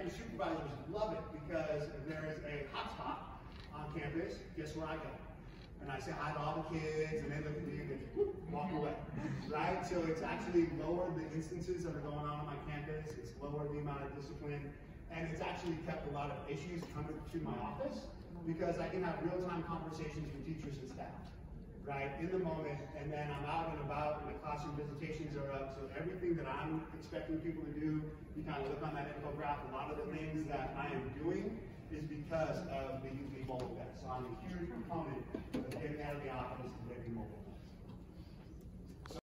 campus supervisors love it because if there is a hotspot on campus, guess where I go? And I say hi to all the kids, and they look at me and they walk away, right? So it's actually lowered the instances that are going on my campus. It's lowered the amount of discipline, and it's actually kept a lot of issues coming to my office because I can have real-time conversations with teachers and staff, right, in the moment, and then I'm out and about, and the classroom visitations are up, so everything that I'm expecting people to do, you kind of look on that infograph, a lot of the things that I am doing is because of the mobile desk. So I'm a huge component of getting out of the office and getting mobile.